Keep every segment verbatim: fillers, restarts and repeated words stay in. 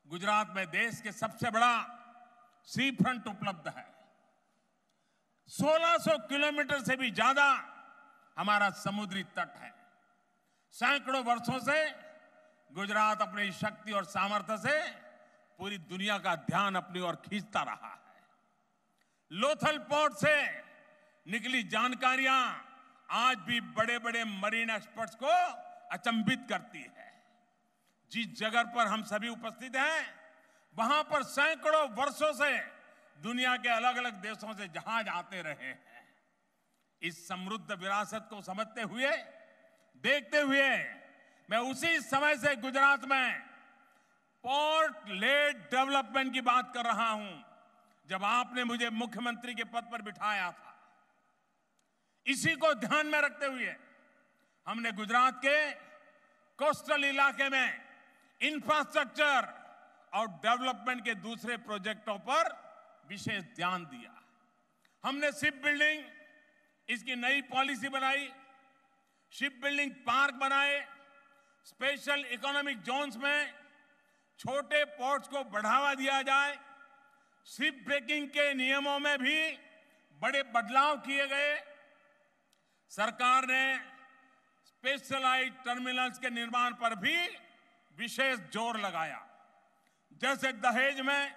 गुजरात में देश के सबसे बड़ा सी फ्रंट उपलब्ध है। सोलह सौ किलोमीटर से भी ज्यादा हमारा समुद्री तट है। सैकड़ों वर्षों से गुजरात अपनी शक्ति और सामर्थ्य से पूरी दुनिया का ध्यान अपनी ओर खींचता रहा है। लोथल पोर्ट से निकली जानकारियां आज भी बड़े बड़े मरीन एक्सपर्ट्स को अचंभित करती है। जिस जगह पर हम सभी उपस्थित हैं, वहां पर सैकड़ों वर्षों से दुनिया के अलग अलग देशों से जहाज आते रहे हैं। इस समृद्ध विरासत को समझते हुए, देखते हुए मैं उसी समय से गुजरात में पोर्ट लेड डेवलपमेंट की बात कर रहा हूं जब आपने मुझे मुख्यमंत्री के पद पर बिठाया था। इसी को ध्यान में रखते हुए हमने गुजरात के कोस्टल इलाके में इंफ्रास्ट्रक्चर और डेवलपमेंट के दूसरे प्रोजेक्टों पर विशेष ध्यान दिया। हमने शिप बिल्डिंग, इसकी नई पॉलिसी बनाई, शिप बिल्डिंग पार्क बनाए, स्पेशल इकोनॉमिक जोन्स में छोटे पोर्ट्स को बढ़ावा दिया जाए, शिप ब्रेकिंग के नियमों में भी बड़े बदलाव किए गए। सरकार ने स्पेशलाइज्ड टर्मिनल्स के निर्माण पर भी विशेष जोर लगाया। जैसे दहेज में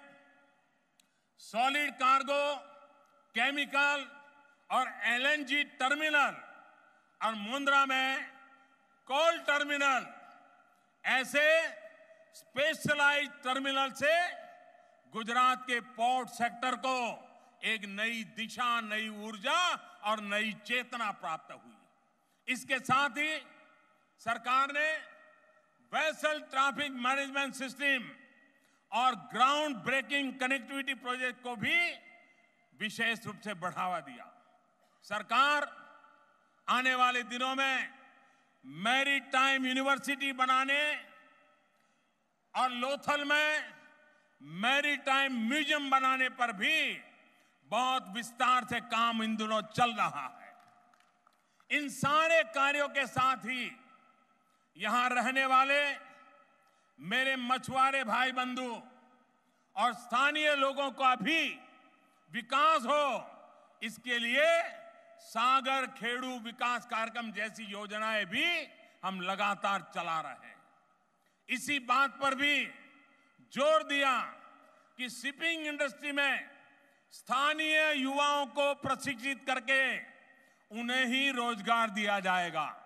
सॉलिड कार्गो, केमिकल और एलएनजी टर्मिनल और मुंद्रा में कोल टर्मिनल, ऐसे स्पेशलाइज्ड टर्मिनल से गुजरात के पोर्ट सेक्टर को एक नई दिशा, नई ऊर्जा और नई चेतना प्राप्त हुई। इसके साथ ही सरकार ने वेसल ट्रैफिक मैनेजमेंट सिस्टम और ग्राउंड ब्रेकिंग कनेक्टिविटी प्रोजेक्ट को भी विशेष रूप से बढ़ावा दिया। सरकार आने वाले दिनों में मैरीटाइम यूनिवर्सिटी बनाने और लोथल में मैरीटाइम म्यूजियम बनाने पर भी बहुत विस्तार से काम इन दिनों चल रहा है। इन सारे कार्यों के साथ ही यहां रहने वाले मेरे मछुआरे भाई बंधु और स्थानीय लोगों का भी विकास हो, इसके लिए सागर खेड़ू विकास कार्यक्रम जैसी योजनाएं भी हम लगातार चला रहे हैं। इसी बात पर भी जोर दिया कि शिपिंग इंडस्ट्री में स्थानीय युवाओं को प्रशिक्षित करके उन्हें ही रोजगार दिया जाएगा।